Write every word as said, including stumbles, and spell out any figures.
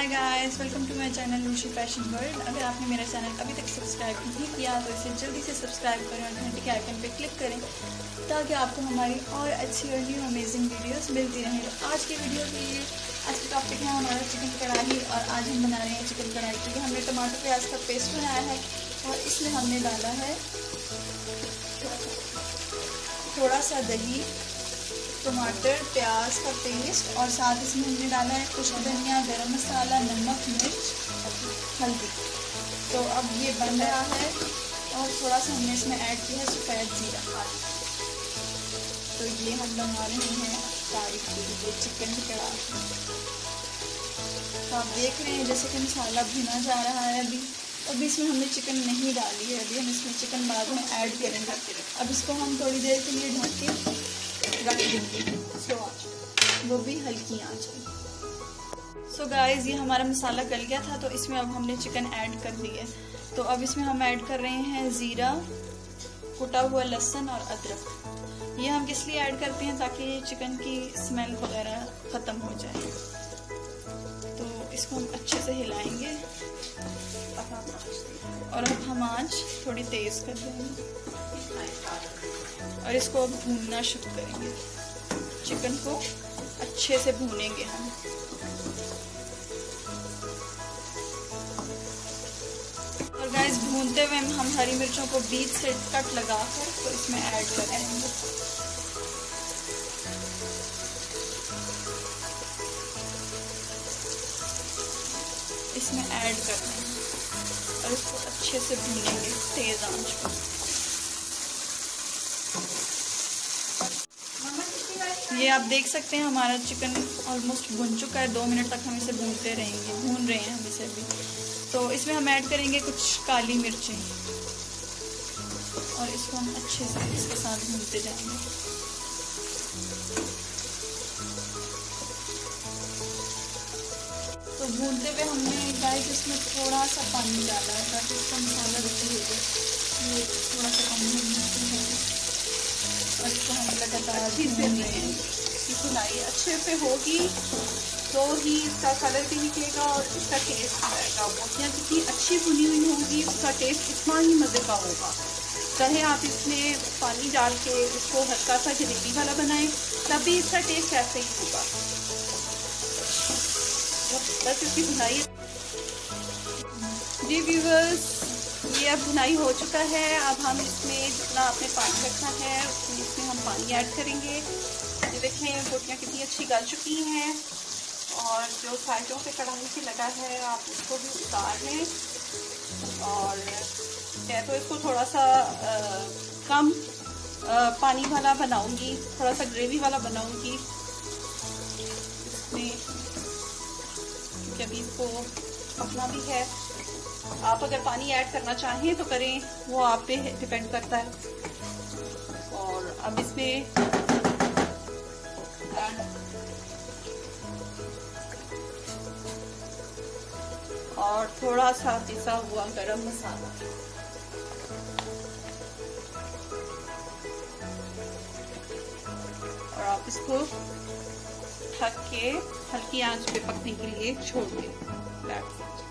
Hi guys, welcome to my channel Lushi fashion world. अगर आपने मेरा चैनल अभी तक सब्सक्राइब नहीं किया तो इसे जल्दी से सब्सक्राइब करें और घंटे के आइकन पे क्लिक करें ताकि आपको हमारी और अच्छी और न्यू अमेजिंग वीडियोस मिलती रहें। तो आज की वीडियो के लिए आज का टॉपिक है हमारा चिकन कढ़ाई और आज हम बना रहे हैं चिकन कढ़ाई क्योंकि हमने टमाटर प्याज का पेस्ट बनाया है और इसमें हमने डाला है थोड़ा सा दही, टमाटर प्याज का पेस्ट और साथ इसमें हमने डाला है कुछ धनिया, गरम मसाला, नमक, मिर्च, हल्दी। तो अब ये बन रहा है और थोड़ा सा हमने इसमें ऐड किया है सफ़ेद जीरा। तो ये हम बना रहे हैं तारीख के लिए चिकन कढ़ाई। तो आप देख रहे हैं जैसे कि मसाला भुना जा रहा है। अभी अभी इसमें हमने चिकन नहीं डाली है, अभी हम इसमें चिकन बाद में ऐड करेंगे। अब इसको हम थोड़ी देर के लिए ढक के रख देंगे स्लो आंच, वो भी हल्की आंच में। सो गाइस, ये हमारा मसाला गल गया था तो इसमें अब हमने चिकन ऐड कर दिया। तो अब इसमें हम ऐड कर रहे हैं ज़ीरा, कुटा हुआ लहसुन और अदरक। ये हम किस लिए ऐड करते हैं ताकि चिकन की स्मेल वगैरह ख़त्म हो जाए। तो इसको हम अच्छे से हिलाएंगे और अब हम आंच थोड़ी तेज़ कर देंगे और इसको अब भूनना शुरू करेंगे। चिकन को अच्छे से भूनेंगे हम। और गाइस, भूनते हुए हम हरी मिर्चों को बीच से कट लगाकर तो इसमें ऐड करेंगे। इसमें ऐड कर देंगे और इसको अच्छे से भूनेंगे तेज आंच पर। ये आप देख सकते हैं हमारा चिकन ऑलमोस्ट भुन चुका है। दो मिनट तक हम इसे भूनते रहेंगे, भून रहे हैं हम इसे भी। तो इसमें हम ऐड करेंगे कुछ काली मिर्चें और इसको हम अच्छे से इसके साथ भूनते जाएंगे। तो भूनते हुए हमने गाइस इसमें थोड़ा सा पानी डाला है ताकि इसका मसाला रुके हो जाए। ये थोड़ा सा पानी हमने और इसको हम लगातार भून रहे हैं। इसकी भुनाई अच्छे से होगी तो ही इसका कलर भी निकलेगा और इसका टेस्ट आएगा। मोतियाँ जितनी अच्छी भुनी हुई होंगी उसका टेस्ट इतना ही मज़े का होगा। चाहे आप इसमें पानी डाल के इसको हल्का सा ग्रेवी वाला बनाएं तभी इसका टेस्ट ऐसे ही होगा। बस इसकी भुनाई जी व्यूअर्स, ये अब भुनाई हो चुका है। अब हम इसमें जितना आपने पानी रखा है इसमें हम पानी ऐड करेंगे। ये देखें रोटियाँ कितनी अच्छी गल चुकी हैं और जो साइडों पे कढ़ाई से लगा है आप उसको भी उतार लें। और मैं तो इसको थोड़ा सा आ, कम आ, पानी वाला बनाऊंगी, थोड़ा सा ग्रेवी वाला बनाऊंगी इसमें, क्योंकि अभी इसको पकना भी है। आप अगर पानी ऐड करना चाहें तो करें, वो आप पे डिपेंड करता है। और अब इसमें और थोड़ा सा पिसा हुआ गरम मसाला और आप इसको ढक के हल्की आंच पे पकने के लिए छोड़ दें।